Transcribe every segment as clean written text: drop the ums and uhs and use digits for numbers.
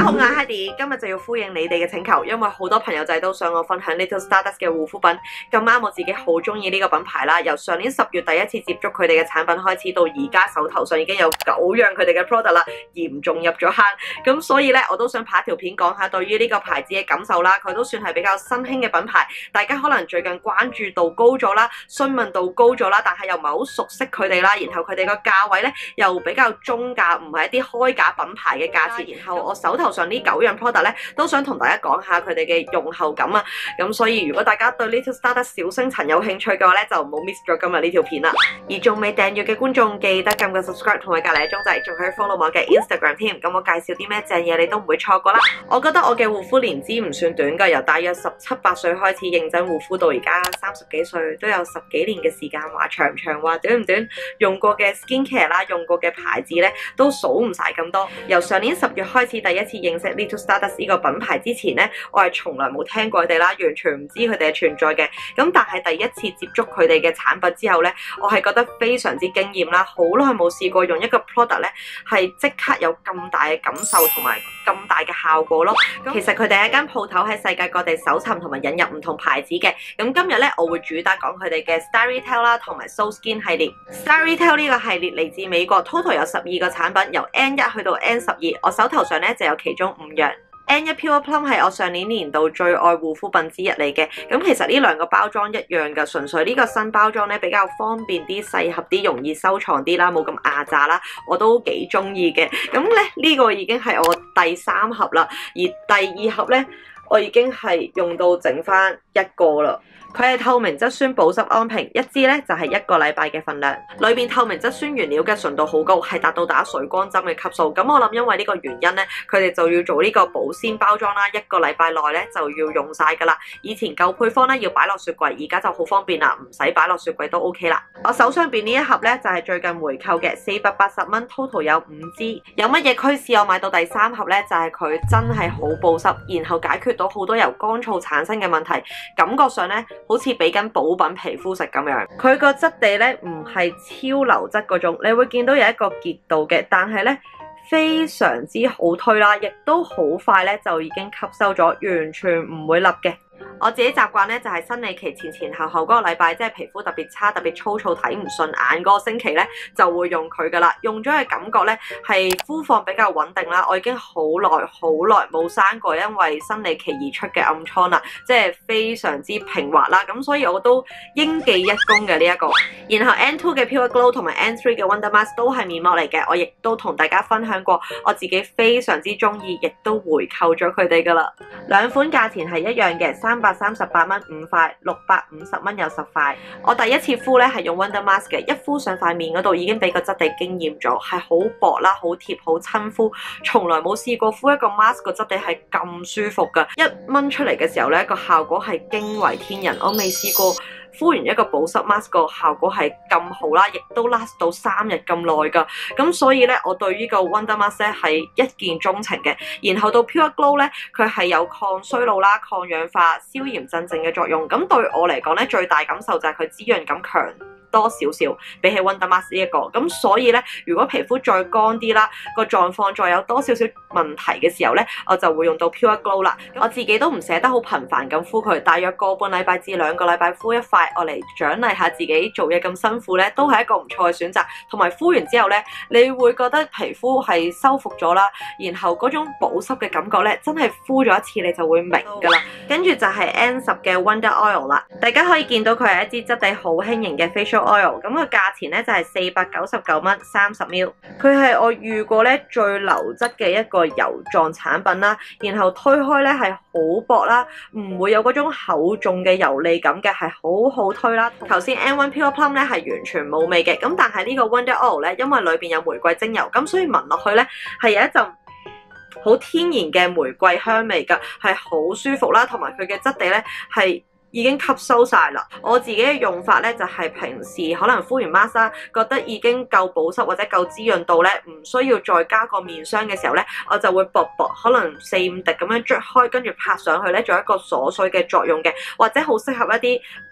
好，我係 Heidi，今日就要呼應你哋嘅請求，因為好多朋友仔都想我分享 Little Stardust 嘅護膚品。咁啱我自己好中意呢個品牌啦，由上年10月第一次接觸佢哋嘅產品開始，到而家手頭上已經有9樣佢哋嘅 product 啦，嚴重入咗坑。咁所以咧，我都想拍一條片講下對於呢個牌子嘅感受啦。佢都算係比較新興嘅品牌，大家可能最近關注度高咗啦，詢問度高咗啦，但係又唔係好熟悉佢哋啦。然後佢哋個價位咧又比較中價，唔係一啲開價品牌嘅價錢。然後我手頭上呢9樣 product 咧，都想同大家講下佢哋嘅用後感啊。咁所以如果大家對 Little Stardust 小星塵有興趣嘅話咧，就唔好 miss 咗今日呢條片啦。而仲未訂閱嘅觀眾，記得撳個 subscribe 同埋隔離嘅鐘仔，仲可以 follow 我嘅 Instagram 添。咁我介紹啲咩正嘢，你都唔會錯過啦。我覺得我嘅護膚年資唔算短㗎，由大約17、8歲開始認真護膚到而家30幾歲，都有10幾年嘅時間，話長唔長，話短唔短。用過嘅 skincare 啦，用過嘅牌子咧，都數唔晒咁多。由上年10月開始，第一次認識 Little Stardust 呢個品牌之前咧，我係從來冇聽過佢哋啦，完全唔知佢哋嘅存在嘅。咁但係第一次接觸佢哋嘅產品之後咧，我係覺得非常之驚豔啦。好耐冇試過用一個 product 咧，係即刻有咁大嘅感受同埋咁大嘅效果咯。其實佢哋係一間鋪頭喺世界各地搜尋同埋引入唔同牌子嘅。咁今日咧，我會主打講佢哋嘅 Starry-Tale 啦，同埋 So Skin 系列。Starry-Tale 呢個系列嚟自美國 ，total 有12個產品，由 N1 去到 N12。我手頭上咧就有其中5樣。N1 Pure Plum 係我上年年度最愛護膚品之一嚟嘅。咁其實呢兩個包裝一樣㗎，純粹呢個新包裝咧比較方便啲、細盒啲、容易收藏啲啦，冇咁壓榨啦，我都幾中意嘅。咁咧呢個已經係我第3盒啦，而第2盒咧我已經係用到剩翻1個啦。佢係透明質酸保濕安瓶，一支咧就係1個禮拜嘅份量。裏邊透明質酸原料嘅純度好高，係達到打水光針嘅級數。咁我諗因為呢個原因咧，佢哋就要做呢個保鮮包裝啦，1個禮拜內咧就要用晒㗎啦。以前舊配方咧要擺落雪櫃，而家就好方便啦，唔使擺落雪櫃都 OK 啦。我手上邊呢一盒咧就係最近回購嘅，480蚊 ，total 有5支。有乜嘢驅使我買到第3盒咧？就係佢真係好保濕，然後解決到好多由乾燥產生嘅問題，感覺上咧好似俾緊補品皮膚食咁樣。佢個質地咧唔係超流質嗰種，你會見到有一個結度嘅，但係咧非常之好推啦，亦都好快咧就已經吸收咗，完全唔會甩嘅。我自己習慣咧就係生理期前後嗰個禮拜，即係皮膚特別差、特別粗糙、睇唔順眼嗰個星期咧，就會用佢噶啦。用咗嘅感覺咧係膚況比較穩定啦。我已經好耐冇生過因為生理期而出嘅暗瘡啦，即係非常之平滑啦。咁所以我都應記一功嘅呢一個。然後 N2 嘅 Pure Glow 同埋 N3 嘅 Wonder Mask 都係面膜嚟嘅，我亦都同大家分享過，我自己非常之中意，亦都回購咗佢哋噶啦。兩款價錢係一樣嘅，338蚊5塊，650蚊有10塊。我第一次敷咧係用 Wonder Mask 嘅，一敷上塊面嗰度已經俾個質地驚豔咗，係好薄啦，好貼，好親膚，從來冇試過敷一個 mask 個質地係咁舒服噶。一掹出嚟嘅時候咧，個效果係驚為天人，我未試過敷完一個保濕 mask 個效果係咁好啦，亦都 last 到3日咁耐噶。咁所以咧，我對呢個 Wonder Mask 咧係一見鍾情嘅。然後到 Pure Glow 咧，佢係有抗衰老啦、抗氧化、消炎鎮靜嘅作用。咁對我嚟講咧，最大感受就係佢滋潤感強多少少，比起 Wonder Mask 呢一個。咁所以咧，如果皮膚再乾啲啦，個狀況再有多少少問題嘅時候咧，我就會用到 Pure Glow 啦。我自己都唔捨得好頻繁咁敷佢，大約個半禮拜至2個禮拜敷一塊，我嚟獎勵下自己做嘢咁辛苦咧，都係一個唔錯嘅選擇。同埋敷完之後咧，你會覺得皮膚係修復咗啦，然後嗰種保濕嘅感覺咧，真係敷咗一次你就會明㗎啦。跟住就係 N10 嘅 Wonder Oil 啦，大家可以見到佢係一支質地好輕盈嘅 facial oil， 咁個價錢咧就係499蚊30ml。佢係我遇過咧最流質嘅一個油狀產品啦，然後推開咧係好薄啦，唔會有嗰種厚重嘅油膩感嘅，係好好推啦。頭先 N1 Pure Plum 咧係完全冇味嘅，咁但係呢個 Wonder Oil 咧，因為裏邊有玫瑰精油，咁所以聞落去咧係有一陣好天然嘅玫瑰香味㗎，係好舒服啦，同埋佢嘅質地咧係已經吸收晒啦。我自己嘅用法咧就係平時可能敷完 mask 啦，覺得已經夠保濕或者夠滋潤到咧，唔需要再加個面霜嘅時候咧，我就會薄薄可能4、5滴咁樣捽開，跟住拍上去咧，做一個鎖水嘅作用嘅，或者好適合一啲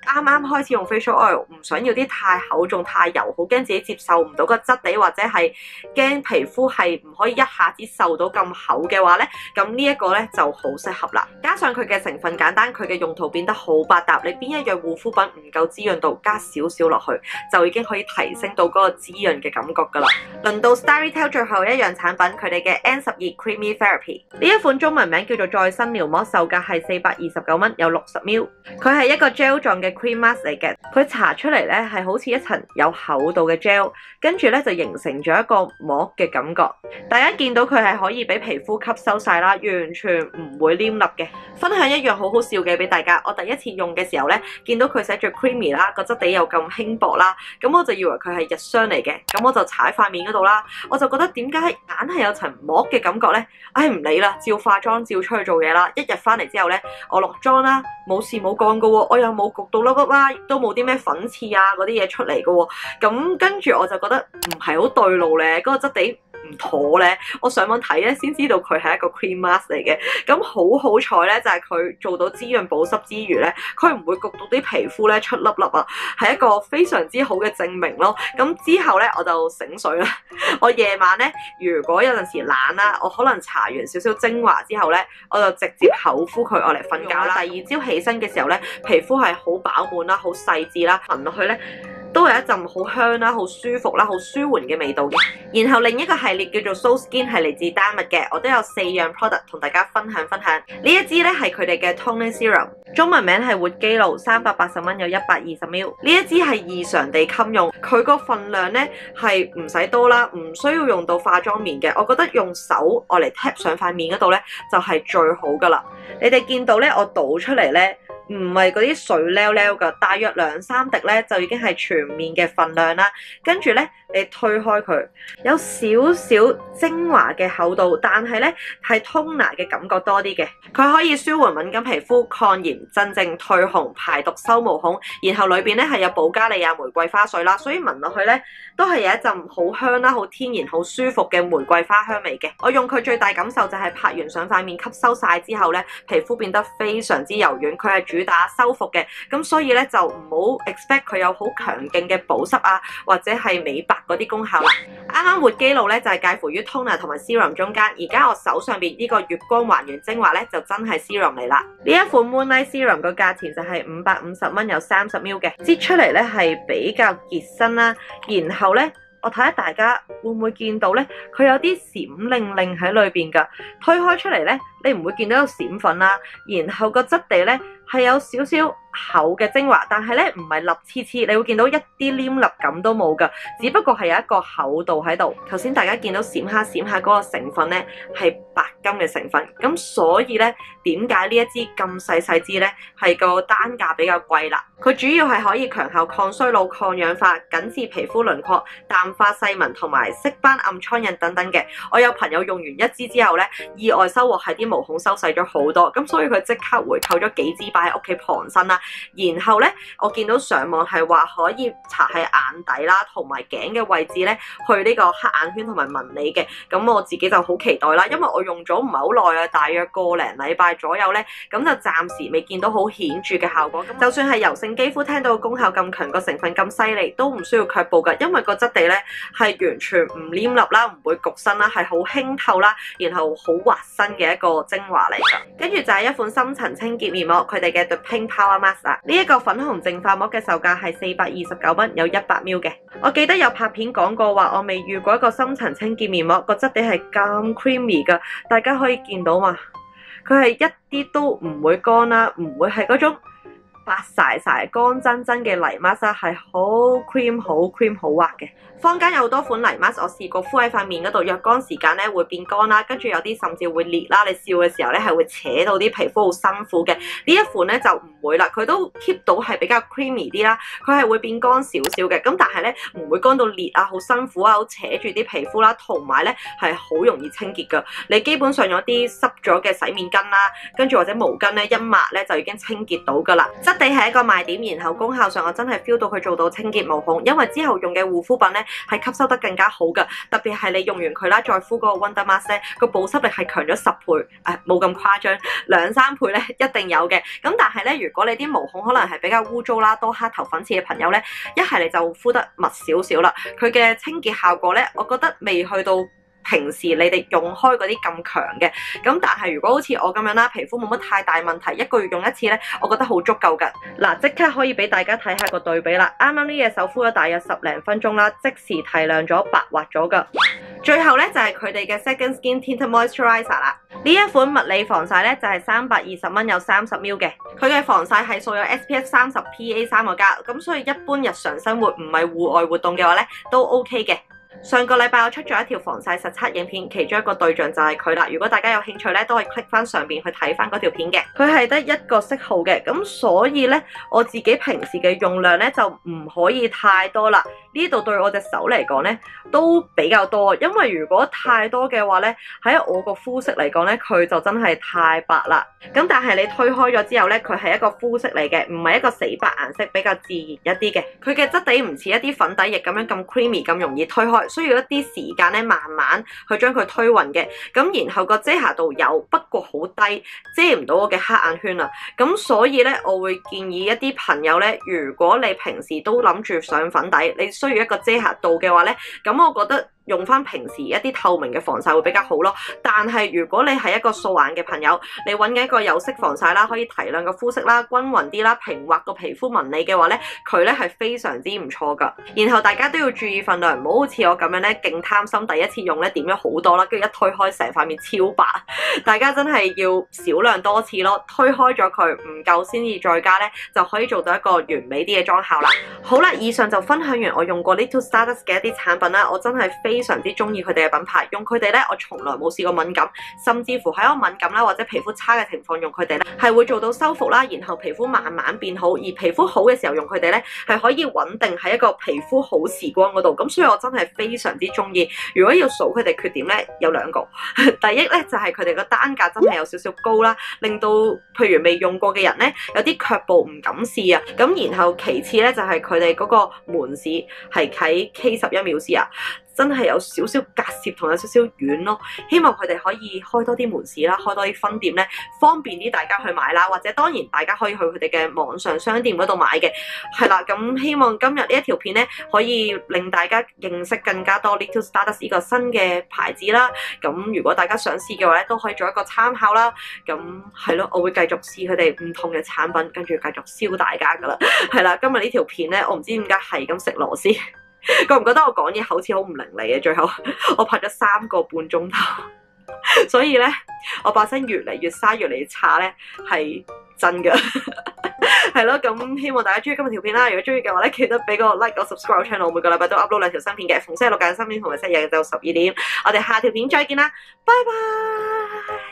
啱啱開始用 facial oil， 唔想要啲太厚重、太油，好驚自己接受唔到個質地，或者係驚皮膚係唔可以一下子受到咁厚嘅話咧，咁呢一個咧就好適合啦。加上佢嘅成分簡單，佢嘅用途變得好百搭，你邊一樣護膚品唔夠滋潤度，加少少落去就已經可以提升到嗰個滋潤嘅感覺噶啦。輪到 Styrytel 最後一樣產品，佢哋嘅 N12 Creamy Therapy 呢一款中文名叫做再生療膜，售價係429蚊，有60ml。佢係一個 gel 狀嘅 cream mask 嚟嘅，佢搽出嚟咧係好似一層有厚度嘅 gel， 跟住咧就形成咗一個膜嘅感覺。大家見到佢係可以俾皮膚吸收晒啦，完全唔會黏粒嘅。分享一樣好好笑嘅俾大家，我第一次用嘅時候咧，見到佢寫住 creamy 啦，個質地又咁輕薄啦，咁我就以為佢係日霜嚟嘅，咁我就搽喺塊面嗰度啦，我就覺得點解硬係有層膜嘅感覺咧？唉，唔理啦，照化妝照出去做嘢啦。一日翻嚟之後咧，我落妝啦，冇事冇幹噶喎，我又冇焗到粒粒啦，亦都冇啲咩粉刺啊嗰啲嘢出嚟噶喎，咁跟住我就覺得唔係好對路咧，嗰個質地唔妥咧，我上網睇咧先知道佢係一個 cream mask 嚟嘅。咁好彩咧，就係佢做到滋潤保濕之餘咧，佢唔會焗到啲皮膚咧出粒粒啊，係一個非常之好嘅證明咯。咁之後咧我就醒水啦，我夜晚咧如果有陣時懶啦，我可能搽完少少精華之後咧，我就直接口敷佢我嚟瞓覺啦。第二朝起身嘅時候咧，皮膚係好飽滿啦，好細緻啦，聞落去咧都有一陣好香啦、好舒服啦、好舒緩嘅味道嘅。然後另一個系列叫做 So Skin 係嚟自丹麥嘅，我都有4樣 product 同大家分享。呢一支咧係佢哋嘅 Toning Serum， 中文名係活肌露，380蚊有120ml。呢一支係異常地襟用，佢個份量咧係唔使多啦，唔需要用到化妝棉嘅。我覺得用手我嚟 tap 上塊面嗰度咧就係最好噶啦。你哋見到咧我倒出嚟咧，唔係嗰啲水溜溜㗎，大約2-3滴咧就已經係全面嘅份量啦。跟住咧，你推開佢，有少少精華嘅厚度，但係咧係 toner 嘅感覺多啲嘅。佢可以舒緩敏感皮膚、抗炎、鎮靜、退紅、排毒、收毛孔。然後裏邊咧係有保加利亞玫瑰花水啦，所以聞落去咧都係有一陣好香啦、好天然、好舒服嘅玫瑰花香味嘅。我用佢最大感受就係拍完上塊面吸收晒之後咧，皮膚變得非常之柔軟。佢係主打修復嘅，咁所以咧就唔好 expect 佢有好強勁嘅保濕啊，或者係美白嗰啲功效啦。啱啱活肌露咧就係介乎於 toner 同埋 serum 中間，而家我手上邊呢個月光還原精華咧就真係 serum 嚟啦。呢一款 Moonlight Serum 個價錢就係550蚊，有30ml嘅，擠出嚟咧係比較結身啦。然後咧，我睇下大家會唔會見到咧，佢有啲閃令令喺裏邊噶。推開出嚟咧，你唔會見到有閃粉啦。然後個質地咧係有少少厚嘅精華，但係咧唔係立黐黐，你會見到一啲黏粒感都冇噶，只不過係有一個厚度喺度。頭先大家見到閃下嗰個成分咧係白金嘅成分，咁所以咧點解呢一支咁細支咧係個單價比較貴啦？佢主要係可以強效抗衰老、抗氧化、緊緻皮膚輪廓、淡化細紋同埋色斑、暗瘡印等等嘅。我有朋友用完一支之後咧，意外收穫係啲毛孔收細咗好多，咁所以佢即刻回購咗幾支擺喺屋企傍身啦。然後咧，我見到上網係話可以搽喺眼底啦，同埋頸嘅位置咧，去呢個黑眼圈同埋紋理嘅。咁我自己就好期待啦，因為我用咗唔係好耐啊，大約個零禮拜左右咧，咁就暫時未見到好顯著嘅效果。就算係油性肌膚聽到功效咁強，個成分咁犀利，都唔需要卻步㗎，因為個質地咧係完全唔黏粒啦，唔會焗身啦，係好輕透啦，然後好滑身嘅一個精華嚟㗎。跟住就係一款深層清潔面膜，佢哋嘅 The Pink Power Mask 啦。呢一個粉紅淨化膜嘅售價係429蚊，有100ml嘅。我記得有拍片講過話，我未遇過一個深層清潔面膜個質地係咁 creamy 㗎，大家可以見到嘛？佢係一啲都唔會乾啦，唔會係嗰種白曬乾真真嘅泥 mask， 係好 cream 好滑嘅。坊間有好多款泥 mask， 我試過敷喺塊面嗰度，若乾時間咧會變乾啦，跟住有啲甚至會裂啦。你笑嘅時候咧係會扯到啲皮膚好辛苦嘅。呢一款咧就唔會啦，佢都 keep 到係比較 creamy 啲啦。佢係會變乾少少嘅，咁但係咧唔會乾到裂啊，好辛苦啊，好扯住啲皮膚啦，同埋咧係好容易清潔噶。你基本上有啲濕咗嘅洗面巾啦，跟住或者毛巾咧一抹咧就已經清潔到噶啦。質質地係一個賣點，然後功效上我真係 feel 到佢做到清潔毛孔，因為之後用嘅護膚品咧係吸收得更加好㗎，特別係你用完佢啦，再敷嗰個 Wonder Mask 咧，個保濕力係強咗10倍，冇咁誇張，2-3倍咧一定有嘅。咁但係咧，如果你啲毛孔可能係比較污糟啦，多黑頭粉刺嘅朋友咧，一係你就敷得密少少啦，佢嘅清潔效果咧，我覺得未去到平時你哋用開嗰啲咁強嘅。咁但係如果好似我咁樣啦，皮膚冇乜太大問題，1個月用一次咧，我覺得好足夠㗎。嗱，即刻可以俾大家睇下個對比啦。啱啱呢隻手敷咗大約10零分鐘啦，即時提亮咗，白滑咗㗎。最後咧就係佢哋嘅 Second Skin Tinted Moisturizer 啦。呢一款物理防曬咧就係320蚊有30ml 嘅，佢嘅防曬係數有 SPF 30 PA3個加，咁所以一般日常生活唔係戶外活動嘅話咧都 OK 嘅。上個禮拜我出咗一條防曬實測影片，其中一個對象就係佢啦。如果大家有興趣咧，都可以 click 翻上邊去睇翻嗰條片嘅。佢係得1個色號嘅，咁所以咧我自己平時嘅用量咧就唔可以太多啦。呢度對我隻手嚟講咧都比較多，因為如果太多嘅話咧，喺我個膚色嚟講咧，佢就真係太白啦。咁但係你推開咗之後咧，佢係一個膚色嚟嘅，唔係一個死白顏色，比較自然一啲嘅。佢嘅質地唔似一啲粉底液咁樣咁 creamy 咁容易推開，需要一啲時間咧慢慢去將佢推勻嘅。咁然後個遮瑕度有，不過好低，遮唔到我嘅黑眼圈啊。咁所以咧，我會建議一啲朋友咧，如果你平時都諗住上粉底，你需要一個遮瑕度嘅話咧，咁我覺得用翻平時一啲透明嘅防曬會比較好咯。但係如果你係一個素顏嘅朋友，你揾緊一個有色防曬啦，可以提亮個膚色啦，均勻啲啦，平滑個皮膚紋理嘅話咧，佢咧係非常之唔錯噶。然後大家都要注意份量，唔好好似我咁樣咧勁貪心，第一次用咧點咗好多啦，跟住一推開成塊面超白。大家真係要少量多次咯，推開咗佢唔夠先至再加咧，就可以做到一個完美啲嘅妝效啦。好啦，以上就分享完我用過 Little Stardust 嘅一啲產品啦，我真係非常之中意佢哋嘅品牌，用佢哋咧我從來冇試過敏感，甚至乎喺我敏感啦或者皮膚差嘅情況用佢哋咧係會做到修復啦，然後皮膚慢慢變好，而皮膚好嘅時候用佢哋咧係可以穩定喺一個皮膚好時光嗰度，咁所以我真係非常之中意。如果要數佢哋缺點咧，有2個，第一咧就係佢哋個單價真係有少少高啦，令到譬如未用過嘅人咧有啲卻步唔敢試啊。咁然後其次咧就係佢哋嗰個門市係喺 K11 秒試啊。真係有少少隔涉同有少少遠咯，希望佢哋可以開多啲門市啦，開多啲分店咧，方便啲大家去買啦，或者當然大家可以去佢哋嘅網上商店嗰度買嘅，係啦。咁希望今日呢一條片咧，可以令大家認識更加多 Little Stardust 呢個新嘅牌子啦。咁如果大家想試嘅話咧，都可以做一個參考啦。咁係咯，我會繼續試佢哋唔同嘅產品，跟住繼續燒大家噶啦。係啦，今日呢條片咧，我唔知點解係咁食螺絲。覺唔覺得我講嘢好似好唔伶俐嘅？最後我拍咗3個半鐘頭，所以咧我把聲越嚟越沙，越嚟越差咧，係真㗎。係咯，咁希望大家中意今日條片啦。如果中意嘅話咧，記得俾個 like 個 subscribe channel。我每個禮拜都 upload 2條新片嘅，逢星期六嘅新片同埋星期日就12點。我哋下條片再見啦，拜拜。